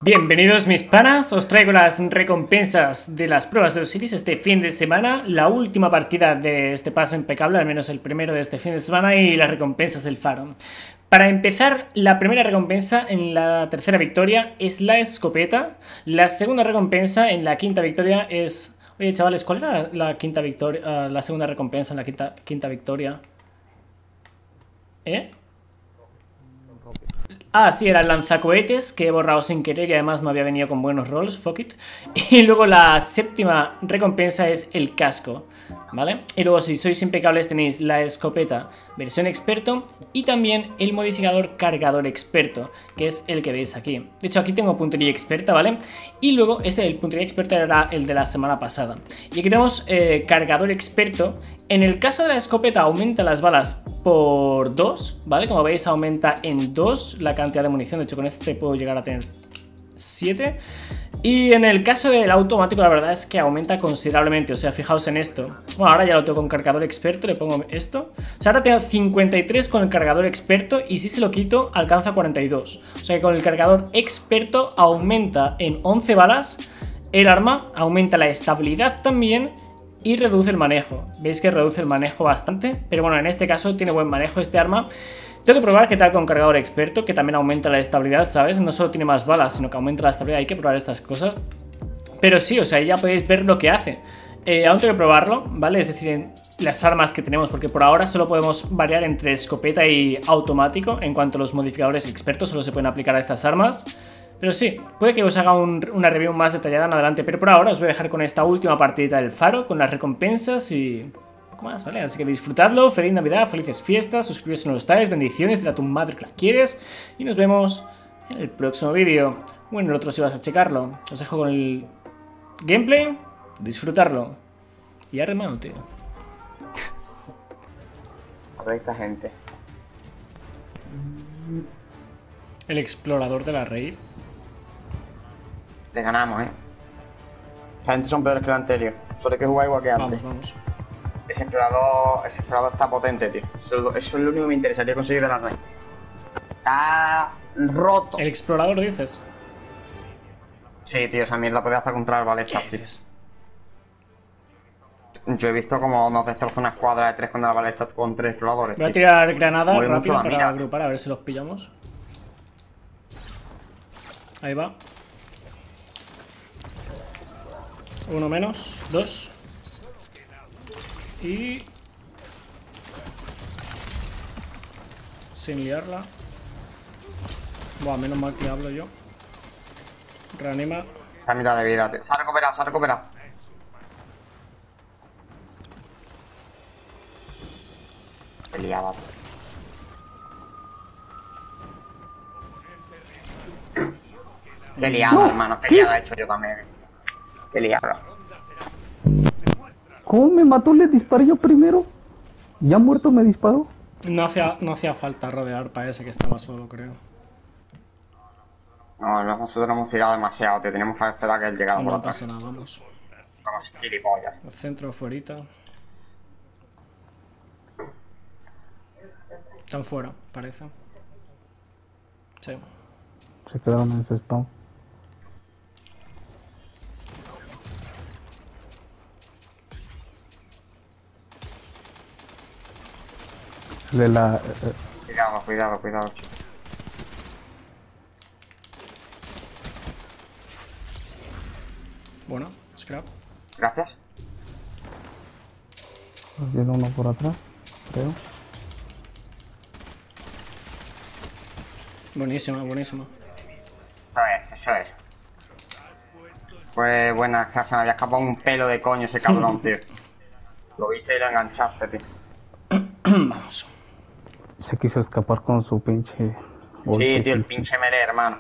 Bienvenidos mis panas, os traigo las recompensas de las pruebas de Osiris este fin de semana, la última partida de este paso impecable, al menos el primero de este fin de semana, y las recompensas del faro. Para empezar, la primera recompensa en la tercera victoria es la escopeta, la segunda recompensa en la quinta victoria es... Oye chavales, ¿cuál era la quinta victoria, la segunda recompensa en la quinta victoria? Ah, sí, era el lanzacohetes, que he borrado sin querer y además me había venido con buenos rolls, fuck it. Y luego la séptima recompensa es el casco, ¿vale? Y luego si sois impecables tenéis la escopeta versión experto y también el modificador cargador experto, que es el que veis aquí. De hecho aquí tengo puntería experta, ¿vale? Y luego el puntería experta era el de la semana pasada. Y aquí tenemos cargador experto. En el caso de la escopeta aumenta las balas por 2, ¿vale? Como veis aumenta en 2 la cantidad de munición. De hecho con este puedo llegar a tener 7. Y en el caso del automático la verdad es que aumenta considerablemente. O sea, fijaos en esto. Bueno, ahora ya lo tengo con cargador experto, le pongo esto. O sea, ahora tengo 53 con el cargador experto y si se lo quito alcanza 42. O sea que con el cargador experto aumenta en 11 balas el arma, aumenta la estabilidad también y reduce el manejo. Veis que reduce el manejo bastante, pero bueno, en este caso tiene buen manejo este arma. Tengo que probar qué tal con cargador experto, que también aumenta la estabilidad, ¿sabes? No solo tiene más balas, sino que aumenta la estabilidad. Hay que probar estas cosas. Pero sí, o sea, ya podéis ver lo que hace. Aún tengo que probarlo, ¿vale? Es decir, en las armas que tenemos, porque por ahora solo podemos variar entre escopeta y automático. En cuanto a los modificadores expertos, solo se pueden aplicar a estas armas. Pero sí, puede que os haga una review más detallada en adelante. Pero por ahora os voy a dejar con esta última partidita del faro, con las recompensas y poco más, ¿vale? Así que disfrutadlo, feliz Navidad, felices fiestas, suscribiros si no lo estáis, bendiciones, dile a tu madre que la quieres y nos vemos en el próximo vídeo. Bueno, el otro si vas a checarlo. Os dejo con el gameplay, disfrutarlo. Y arremano, tío. A ver esta gente. El explorador de la raid. Le ganamos, Esta gente son peores que el anterior. Solo hay que jugar igual que antes. Vamos. Ese explorador está potente, tío. Eso es lo único que me interesaría conseguir de la raid. Está roto. ¿El explorador dices? Sí, tío, esa mierda podía hasta contra el balestas, tío. Yo he visto como nos destroza una escuadra de 3 con la balestas con 3 exploradores. Voy a tirar granadas Mueve mucho rápido la para mira. agrupar, a ver si los pillamos. Ahí va. Uno menos, 2. Y... sin liarla. Buah, menos mal que hablo yo. Reanima. Está a mitad de vida, tío. Se ha recuperado, se ha recuperado. Qué liada, tío. Qué liada, hermano. Qué liada he hecho yo también. Qué liada. ¿Cómo me mató? Le disparé yo primero. Ya muerto me disparó. No hacía falta rodear para ese que estaba solo, creo. No, nosotros hemos tirado demasiado, tío. Teníamos que esperar a que él llegara por No atrás. pasa nada, vamos. Somos gilipollas. El centro fuerita. Están fuera, parece. Sí. Se quedaron en su spawn. De la... Cuidado, cuidado, chico. Bueno, scrap. Gracias. Viene uno por atrás, creo. Buenísima, buenísima. Eso es. Pues buena, que se me había escapado un pelo de coño ese cabrón, tío. Lo viste y lo enganchaste, tío. Vamos. Se quiso escapar con su pinche... Sí, tío, el pinche melee, hermano.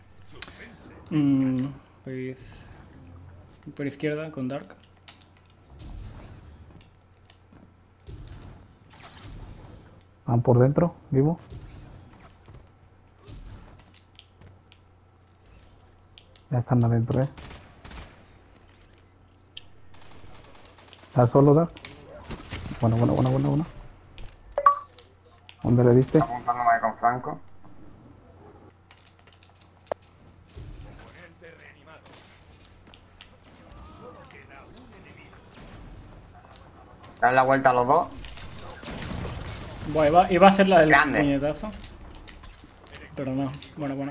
Por izquierda con Dark. Van por dentro, vivo. Ya están adentro, ¿Estás solo, Dark? Bueno. ¿Dónde le diste? Apuntándome con Franco. Dar la vuelta a los dos. Buah, iba a hacer la del Grande. puñetazo. Pero no. Bueno.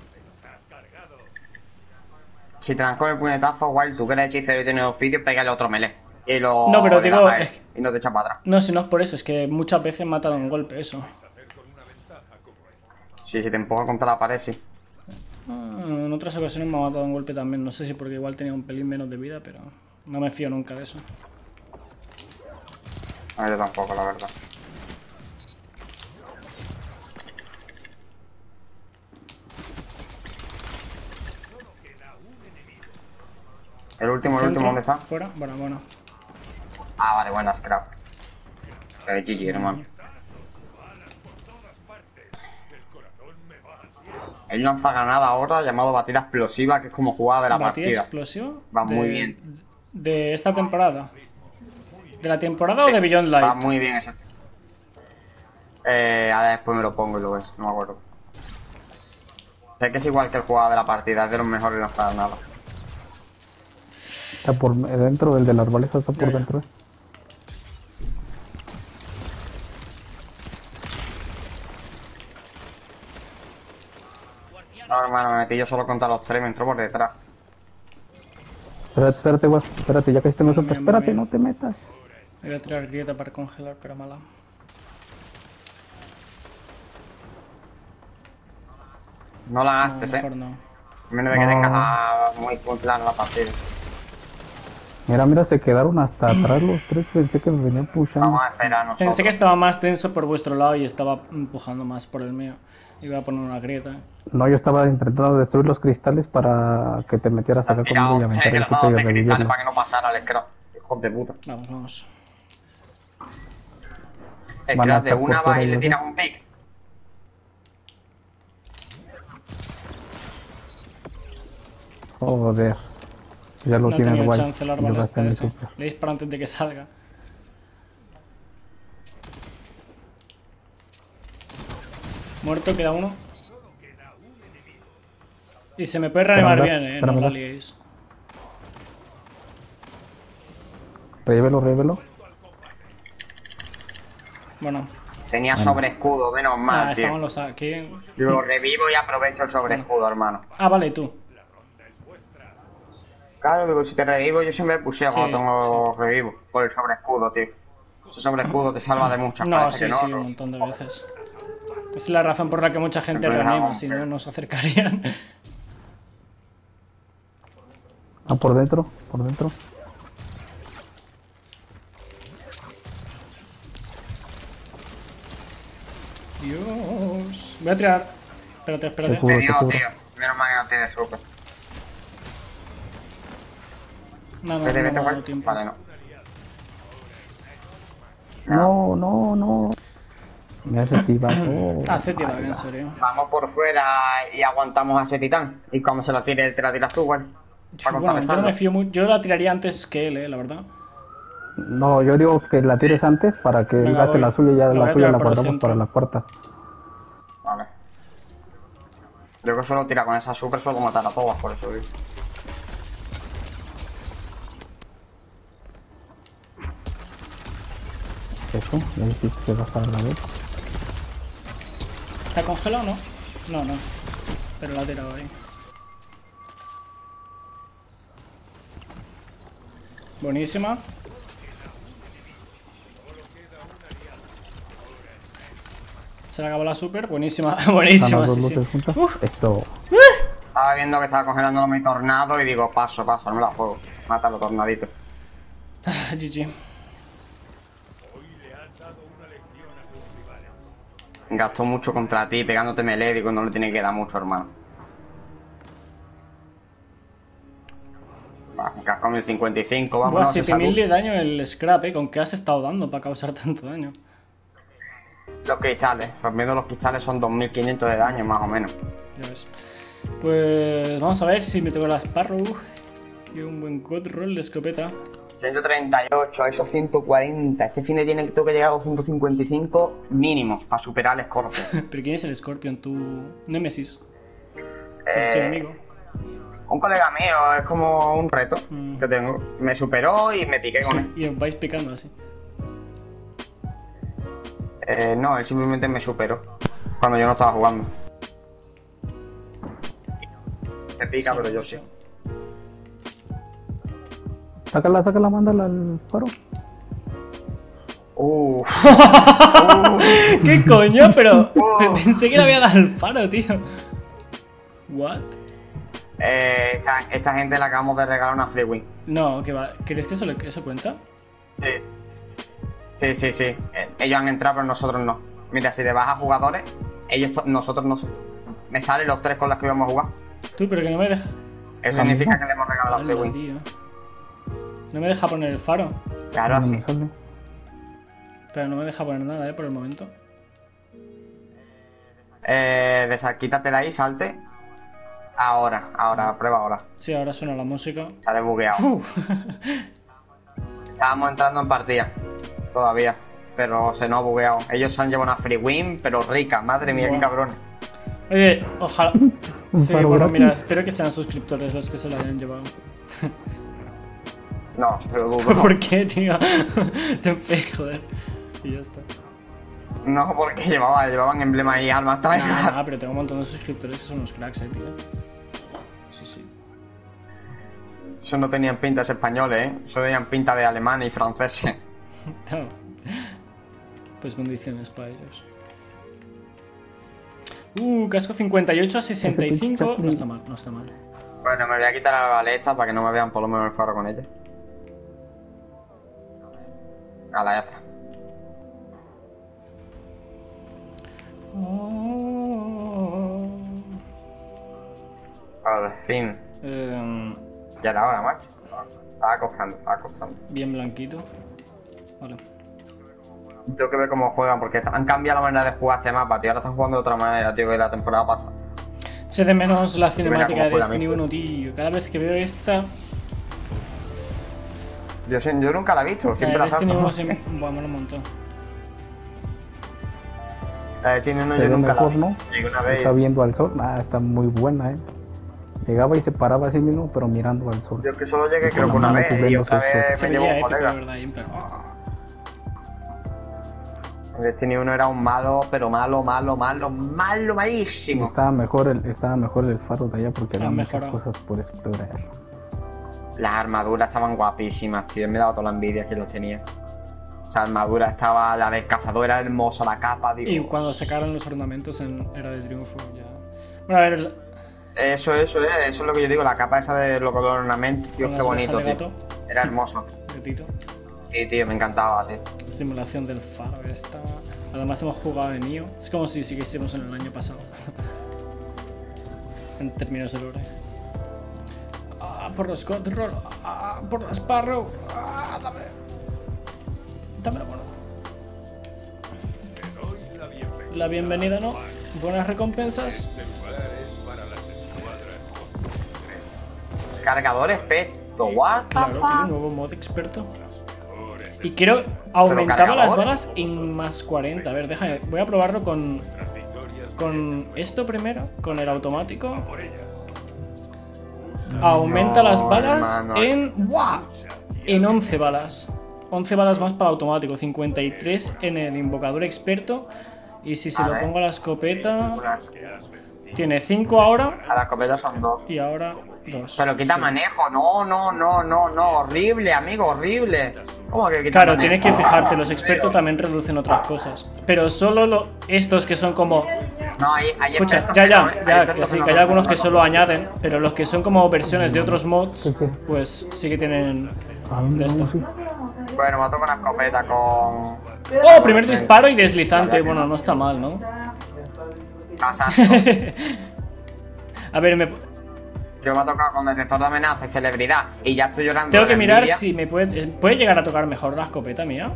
Si te dan con el puñetazo, guay, tú que eres hechicero y tienes oficio, pégale otro melee. Y lo. No, pero le digo, das a él, es que- y no te echa para atrás. No, si no es por eso, es que muchas veces me ha dado un golpe eso. Sí, si te empuja contra la pared, sí. En otras ocasiones me ha matado un golpe también. No sé si porque igual tenía un pelín menos de vida, pero no me fío nunca de eso. A yo tampoco, la verdad. El último, Centro, ¿dónde está? Fuera, bueno. Ah, vale, buena, scrap. GG, hermano. Él lanza granada ahora, llamado batida explosiva, que es como jugada de la ¿Batida partida. explosivo? Va muy bien. ¿De esta temporada? ¿De la temporada o Sí, de Beyond Light? va muy bien ese. Ahora después me lo pongo y lo ves, no me acuerdo. Sé que es igual que el jugado de la partida, es de los mejores lanza granada. Está por dentro, el de la arboleda está por Ya. dentro. No, hermano, me metí yo solo contra los tres, me entró por detrás. Espérate, guas, espérate, ya que tengo eso. Bien, Espérate, bien. no te metas. Me voy a tirar grieta para congelar, pero mala. No la No, gastes, mejor no. A menos de que No. tengas muy clara la partida. Mira, se quedaron hasta atrás los tres. Pensé que me venían pushando. Vamos a esperar nosotros. Pensé que estaba más denso por vuestro lado y estaba empujando más por el mío. Iba a poner una grieta. No, yo estaba intentando destruir los cristales para que te metieras acá Han tirado conmigo y tres aventar el granadas hechizo y de cristales revivirlo. para que no pasara el scrap. Hijos de puta. Vamos. El Van a scrap de estar por una fuera va y le ellos, tiras un pick. Joder. Ya lo No tienes tenía guay. chance el Yo árbol gasté hasta mi eso. super. Le disparo antes de que salga. Muerto, queda uno. Y se me puede reanimar Espérame, bien, no la espérame. liéis. Revelo. Bueno, Tenía sobre escudo, menos mal, tío. estaban los aquí. Yo lo revivo y aprovecho el sobre escudo, hermano. Ah, vale, tú. Claro, digo, si te revivo, yo siempre pusheo Sí, cuando tengo revivo. Por el sobre escudo, tío. Ese sobre escudo te salva de muchas. No, parece sí, que no, sí, un montón de veces. Es la razón por la que mucha gente Siempre reanima, dejamos, si pero- no nos acercarían. Ah, por dentro. Dios. Voy a tirar. Espérate. Te Me dio, te cubro. tío. Menos mal que no tiene super. No, ¿Vete, me ha vete, dado guay? tiempo. Vale, no. No. Me has activado. Hacete va, en serio. Vamos por fuera y aguantamos a ese titán. Y cuando se lo tire, te la tiras tú, güey. Para Bueno, yo no contrarrestarlo. me fío mucho. Yo la tiraría antes que él, la verdad. No, yo digo que la tires antes para que él Venga, gaste voy. la suya y ya Lo voy a la suya tirar la por el guardamos centro. para la cuarta. Vale. Yo que solo tira con esa super, solo matar a todas, por eso, tío. Eso, ya hiciste que vas a dar la vez. ¿Está congelado o no? No. Pero la ha tirado ahí. Buenísima. Se le acabó la super. Buenísima. Buenísima, Están sí, las sí. dos luces juntas. Esto. Estaba viendo que estaba congelando mi tornado y digo, paso, no me la juego. Mátalo, tornadito. GG. Gastó mucho contra ti, pegándote melee, digo, no le tiene que dar mucho, hermano. Va, casco 1055, Buah, vámonos. 7000 de daño el scrap, ¿con qué has estado dando para causar tanto daño? Los cristales, rompiendo los cristales son 2500 de daño, más o menos. Ya ves. Pues vamos a ver si me toca la Sparrow. Y un buen god roll de escopeta. 138, eso 140. Este fin de tiene que llegar a los 155 mínimo para superar al Scorpion. ¿Pero quién es el Scorpion? ¿Tu Nemesis? ¿Tu Eh, enemigo? Un colega mío, es como un reto Mm. que tengo. Me superó y me piqué con él. Y os vais picando así. No, él simplemente me superó cuando yo no estaba jugando. Me pica, pero yo sí. Sácala, mándala al faro. ¿Qué coño? Pero pensé que le había dado el faro, tío. What? Esta gente le acabamos de regalar una free win. No, que va. ¿Crees que eso cuenta? Sí. Ellos han entrado, pero nosotros no. Mira, si te vas a jugadores, nosotros no. Me salen los 3 con los que íbamos a jugar. Tú, pero que no me deja. Eso significa que le hemos regalado la free win. Tío. No me deja poner el faro. Claro, así. Pero no me deja poner nada, por el momento. Quítate de ahí, salte. Ahora, prueba ahora. Sí, ahora suena la música. Se ha desbugueado. Estábamos entrando en partida. Todavía. Pero se nos ha bugueado. Ellos se han llevado una free win, pero rica. Madre mía, qué cabrones. Oye, ojalá. Sí, bueno, mira, espero que sean suscriptores los que se lo hayan llevado. No, pero dudo. ¿Por qué, tío? Ten fe, joder. Y ya está. No, porque llevaban emblema y armas traídas. Ah, pero tengo un montón de suscriptores que son unos cracks, tío. Sí. Eso no tenían pintas españoles, Eso tenían pinta de alemanes y franceses. No. Pues condiciones para ellos. Casco 58 a 65. No está mal. Bueno, me voy a quitar la balesta para que no me vean por lo menos el faro con ella. Hala, ya está. Al fin. Ya era hora, macho. Estaba costando. Bien blanquito. Vale. Tengo que ver cómo juegan, porque han cambiado la manera de jugar este mapa, tío. Ahora están jugando de otra manera, tío, que la temporada pasada. Se de menos la cinemática de juega Destiny 1, tío. Cada vez que veo esta... Yo nunca la he visto, siempre la Destiny salto. 1 siempre... Buah, me lo montó. La de Destiny 1 yo nunca la vi. ¿No? Llegué una vez. Está viendo al sol. Está muy buena, Llegaba y se paraba así mismo, pero mirando al sol. Yo es que solo llegué Y creo con que la una mano vez y subiendo otra su vez Se me llevó veía un épico, la colega. verdad, en plan... Destiny 1 era un malo, pero malísimo. Estaba mejor el faro de allá porque había muchas mejorado. cosas por explorar. Las armaduras estaban guapísimas, tío. Me daba toda la envidia que los tenía. O sea, la armadura estaba, la del cazador era hermosa, la capa, digo. Y cuando sacaron los ornamentos en Era de Triunfo, ya... Bueno, a ver... Eso es lo que yo digo, la capa esa de los ornamentos, tío, Con qué las bonito, orejas de tío. gato. Era hermoso. Gatito. Sí, tío, me encantaba, tío. Simulación del faro esta. Además hemos jugado en IO. Es como si siguiésemos en el año pasado. En términos de lore. Por los control. Por la Sparrow. Dame la mano. La bienvenida, ¿no? Buenas recompensas. Cargador experto, what the Claro, fuck. un nuevo mod experto. Y quiero aumentaba cargador. las balas en más 40. A ver, déjame. Voy a probarlo con esto primero, con el automático. Aumenta las balas hermano. en 11 balas. 11 balas más para automático, 53 en el invocador experto. Y si se lo pongo a la escopeta, tiene 5 ahora A la escopeta son 2. y ahora 2. Pero quita manejo, no, horrible, amigo, horrible. ¿Cómo que quita Claro, manejo? tienes que fijarte, los expertos también reducen otras cosas. Pero solo estos que son como... No, hay Escucha, expertos ya, que no, ya, expertos que sí, no que hay lo algunos que hacen. solo añaden, pero los que son como versiones de otros mods, pues sí que tienen de esto. Bueno, mato con la escopeta, con... ¡Oh! Primer disparo y deslizante. Bueno, no está mal, ¿no? Casasco. A ver, Yo me ha tocado con detector de amenaza y celebridad y ya estoy llorando. tengo de que la mirar envidia. si me puede llegar a tocar mejor la escopeta mía.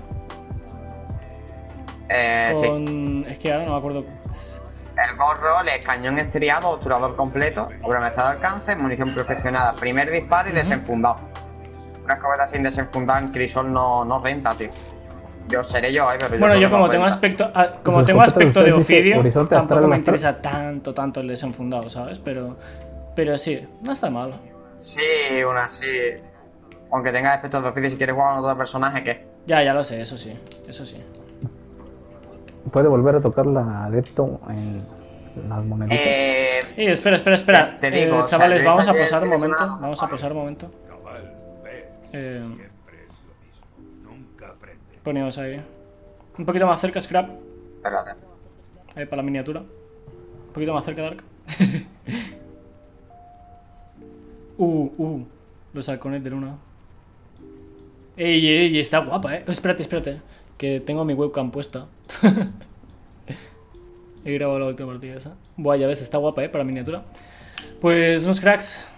Sí. Es que ahora no me acuerdo. El gorro, el cañón estriado, obturador completo, obramestre de alcance, munición perfeccionada, primer disparo y desenfundado. Una escopeta sin desenfundar en crisol no renta, tío. Yo seré yo, pero Bueno, creo yo que como no tengo renta. aspecto, como Pues tengo aspecto de usted dice ofidio, horizonte, tampoco astral, me astral. interesa tanto el desenfundado, ¿sabes? Pero sí, no está mal. Sí, una sí. Aunque tenga aspectos de oficio, si quieres jugar con otro personaje, ¿qué? Ya lo sé, eso sí, eso sí. puede volver a tocar la adepto en las moneditas. Espera. Te digo, o sea, chavales, yo vamos a hice posar un el fin de momento. semana Vamos a posar un momento. Ponemos ahí. Un poquito más cerca, Scrap. Espérate. Ahí para la miniatura. Un poquito más cerca, Dark. Los halcones de luna. Ey, está guapa, Espérate. Que tengo mi webcam puesta. He grabado la última partida esa. Buah, ya ves, está guapa, para miniatura. Pues unos cracks.